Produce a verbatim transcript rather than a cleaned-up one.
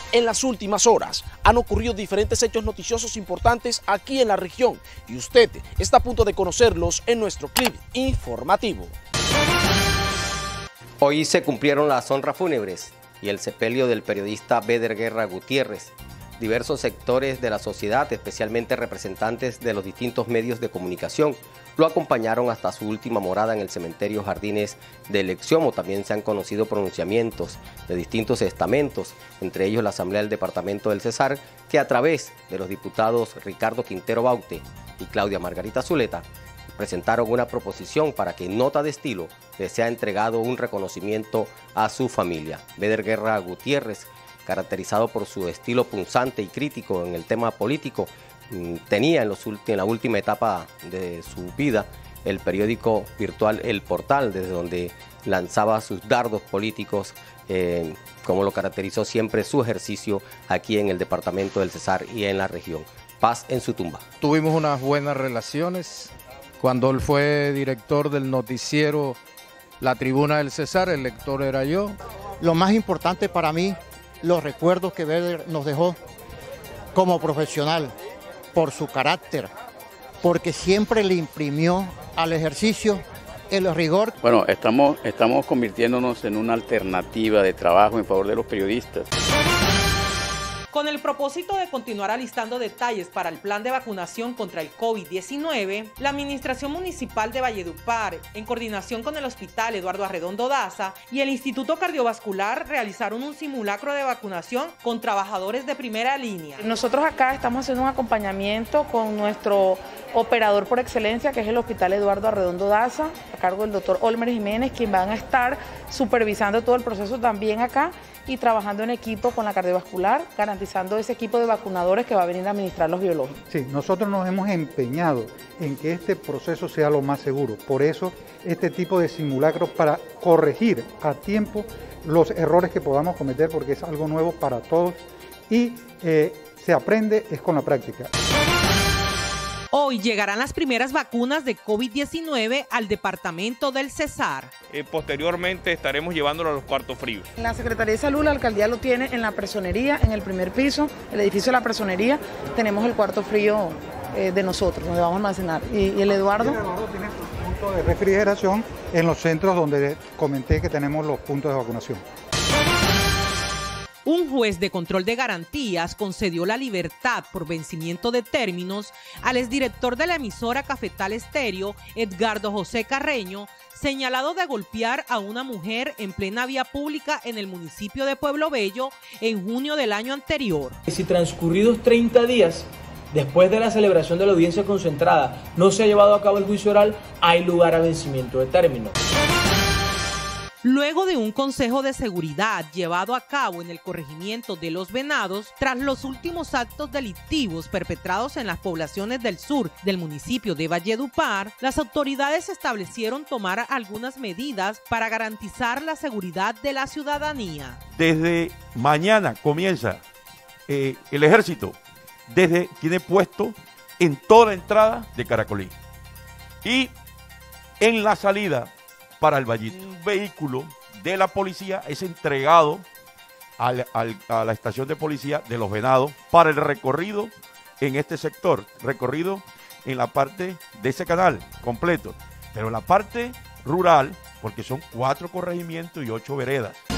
En las últimas horas han ocurrido diferentes hechos noticiosos importantes aquí en la región y usted está a punto de conocerlos en nuestro clip informativo. Hoy se cumplieron las honras fúnebres y el sepelio del periodista Beder Guerra Gutiérrez. Diversos sectores de la sociedad, especialmente representantes de los distintos medios de comunicación, lo acompañaron hasta su última morada en el cementerio Jardines del Exiomo. También se han conocido pronunciamientos de distintos estamentos, entre ellos la Asamblea del Departamento del Cesar, que a través de los diputados Ricardo Quintero Baute y Claudia Margarita Zuleta, presentaron una proposición para que en nota de estilo le sea entregado un reconocimiento a su familia. Beder Guerra Gutiérrez, caracterizado por su estilo punzante y crítico en el tema político, tenía en, los en la última etapa de su vida el periódico virtual El Portal, desde donde lanzaba sus dardos políticos, eh, como lo caracterizó siempre su ejercicio aquí en el departamento del Cesar y en la región. Paz en su tumba. Tuvimos unas buenas relaciones. Cuando él fue director del noticiero La Tribuna del Cesar, el lector era yo. Lo más importante para mí, los recuerdos que Beder nos dejó como profesional, por su carácter, porque siempre le imprimió al ejercicio el rigor. Bueno, estamos, estamos convirtiéndonos en una alternativa de trabajo en favor de los periodistas. Con el propósito de continuar alistando detalles para el plan de vacunación contra el COVID diecinueve, la Administración Municipal de Valledupar, en coordinación con el Hospital Eduardo Arredondo Daza y el Instituto Cardiovascular, realizaron un simulacro de vacunación con trabajadores de primera línea. Nosotros acá estamos haciendo un acompañamiento con nuestro operador por excelencia, que es el Hospital Eduardo Arredondo Daza, a cargo del doctor Olmer Jiménez, quien van a estar supervisando todo el proceso también acá y trabajando en equipo con la cardiovascular, garantizando ese equipo de vacunadores que va a venir a administrar los biológicos. Sí, nosotros nos hemos empeñado en que este proceso sea lo más seguro. Por eso, este tipo de simulacros para corregir a tiempo los errores que podamos cometer, porque es algo nuevo para todos y eh, se aprende es con la práctica. Hoy llegarán las primeras vacunas de COVID diecinueve al departamento del Cesar. Eh, posteriormente estaremos llevándolo a los cuartos fríos. La Secretaría de Salud, la alcaldía lo tiene en la personería, en el primer piso, el edificio de la personería, tenemos el cuarto frío eh, de nosotros, donde vamos a almacenar. ¿Y, y el Eduardo? El Eduardo tiene su punto de refrigeración en los centros donde comenté que tenemos los puntos de vacunación. Un juez de control de garantías concedió la libertad por vencimiento de términos al exdirector de la emisora Cafetal Estéreo, Edgardo José Carreño, señalado de golpear a una mujer en plena vía pública en el municipio de Pueblo Bello en junio del año anterior. Si transcurridos treinta días después de la celebración de la audiencia concentrada no se ha llevado a cabo el juicio oral, hay lugar a vencimiento de término. Luego de un consejo de seguridad llevado a cabo en el corregimiento de Los Venados, tras los últimos actos delictivos perpetrados en las poblaciones del sur del municipio de Valledupar, las autoridades establecieron tomar algunas medidas para garantizar la seguridad de la ciudadanía. Desde mañana comienza eh, el ejército, desde tiene puesto en toda la entrada de Caracolí y en la salida para el Vallito. Un vehículo de la policía es entregado al, al, a la estación de policía de Los Venados para el recorrido en este sector, recorrido en la parte de ese canal completo, pero en la parte rural, porque son cuatro corregimientos y ocho veredas.